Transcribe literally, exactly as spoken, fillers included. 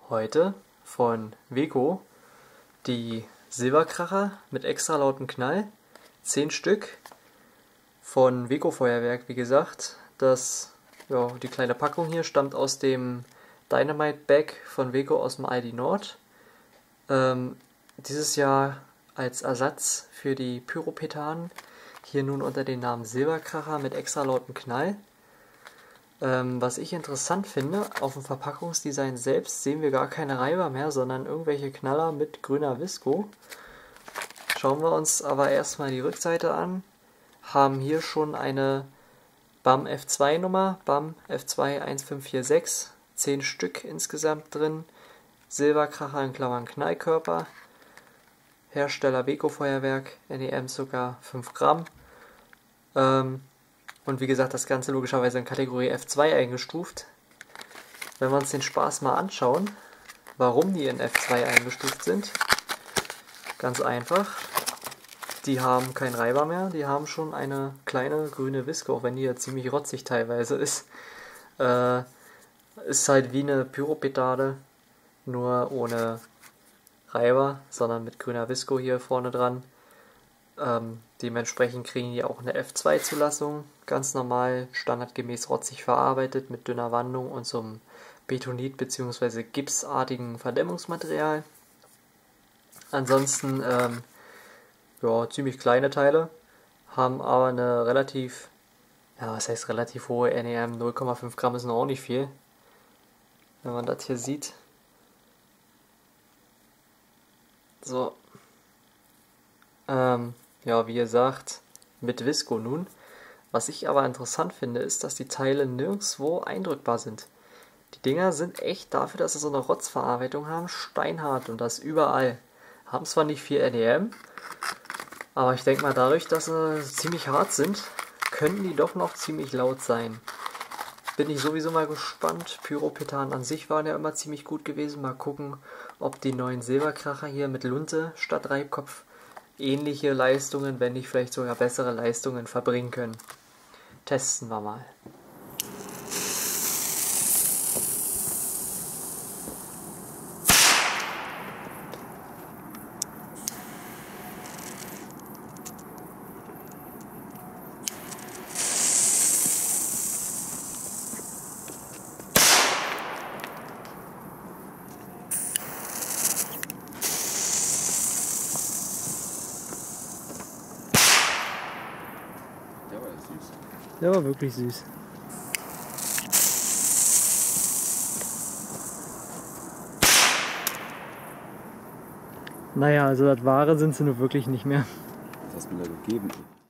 Heute von Weco die Silberkracher mit extra lauten Knall. zehn Stück von Weco Feuerwerk, wie gesagt. Das, ja, die kleine Packung hier stammt aus dem Dynamite Bag von Weco aus dem Aldi Nord. Ähm, dieses Jahr als Ersatz für die Pyropetanen hier nun unter dem Namen Silberkracher mit extra lauten Knall. Ähm, was ich interessant finde, auf dem Verpackungsdesign selbst sehen wir gar keine Reiber mehr, sondern irgendwelche Knaller mit grüner Visco. Schauen wir uns aber erstmal die Rückseite an. Haben hier schon eine B A M F zwei Nummer, B A M F zwei eins fünf vier sechs, zehn Stück insgesamt drin. Silberkracher in Klammern Knallkörper. Hersteller Weco Feuerwerk, N E M sogar fünf Gramm. Ähm, Und wie gesagt, das Ganze logischerweise in Kategorie F zwei eingestuft. Wenn wir uns den Spaß mal anschauen, warum die in F zwei eingestuft sind, ganz einfach. Die haben keinen Reiber mehr, die haben schon eine kleine grüne Visco, auch wenn die ja ziemlich rotzig teilweise ist. Äh, ist halt wie eine Pyropetade, nur ohne Reiber, sondern mit grüner Visco hier vorne dran. Ähm, dementsprechend kriegen die auch eine F zwei Zulassung, ganz normal, standardgemäß rotzig verarbeitet mit dünner Wandung und so einem Betonit- bzw. gipsartigen Verdämmungsmaterial. Ansonsten ähm, ja, ziemlich kleine Teile, haben aber eine relativ, ja was heißt relativ hohe N E M, null Komma fünf Gramm ist noch auch nicht viel, wenn man das hier sieht. So. Ähm, ja, wie gesagt, mit Visco nun. Was ich aber interessant finde, ist, dass die Teile nirgendwo eindrückbar sind. Die Dinger sind echt dafür, dass sie so eine Rotzverarbeitung haben, steinhart und das überall. Haben zwar nicht viel N E M, aber ich denke mal dadurch, dass sie ziemlich hart sind, können die doch noch ziemlich laut sein. Bin ich sowieso mal gespannt. Pyropetanen an sich waren ja immer ziemlich gut gewesen. Mal gucken, ob die neuen Silberkracher hier mit Lunte statt Reibkopf ähnliche Leistungen, wenn nicht vielleicht sogar bessere Leistungen verbringen können. Testen wir mal. Der war süß. Der war wirklich süß. Naja, also das Wahre sind sie nur wirklich nicht mehr. Was hast du mir da gegeben?